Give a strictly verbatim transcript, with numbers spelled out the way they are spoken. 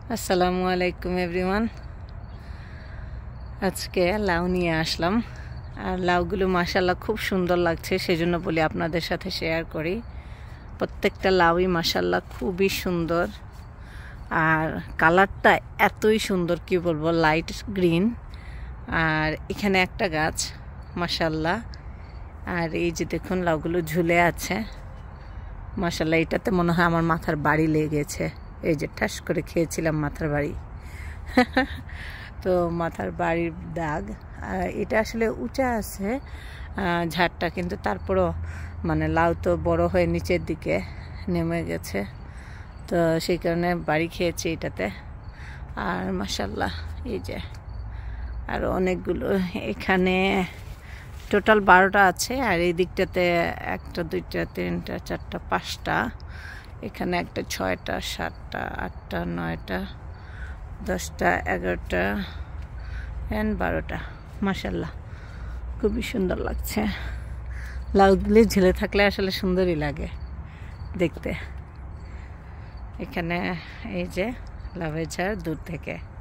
আসসালামু আলাইকুম এভরিওয়ান। আজকে লাউ নিয়ে আসলাম, আর লাউগুলো মাশাআল্লাহ খুব সুন্দর লাগছে, সেজন্য বলি আপনাদের সাথে শেয়ার করি। প্রত্যেকটা লাউই মাশাআল্লাহ খুবই সুন্দর, আর কালারটা এতই সুন্দর কি বলবো, লাইট গ্রিন। আর এখানে একটা গাছ মাশাআল্লাহ, আর এই যে দেখুন লাউগুলো ঝুলে আছে মাশাআল্লাহ। এটাতে মনে হয় আমার মাথার বাড়ি লেগেছে, এই যে ঠাস করে খেয়েছিলাম মাথার বাড়ি তো মাথার বাড়ির দাগ। এটা আসলে উঁচা আছে ঝাড়টা, কিন্তু তারপরও মানে লাউ তো বড় হয়ে নিচের দিকে নেমে গেছে, তো সেই কারণে বাড়ি খেয়েছি এটাতে। আর মাশাআল্লাহ এই যে আরও অনেকগুলো, এখানে টোটাল বারোটা আছে, আর এই দিকটাতে একটা দুইটা তিনটা চারটা পাঁচটা, এখানে একটা ছয়টা সাতটা আটটা নয়টা দশটা এগারোটা অ্যান্ড বারোটা। মাশাআল্লাহ খুবই সুন্দর লাগছে। লাউগুলি ঝুলে থাকলে আসলে সুন্দরই লাগে দেখতে। এখানে এই যে লাউয়ের ঝাড় দূর থেকে।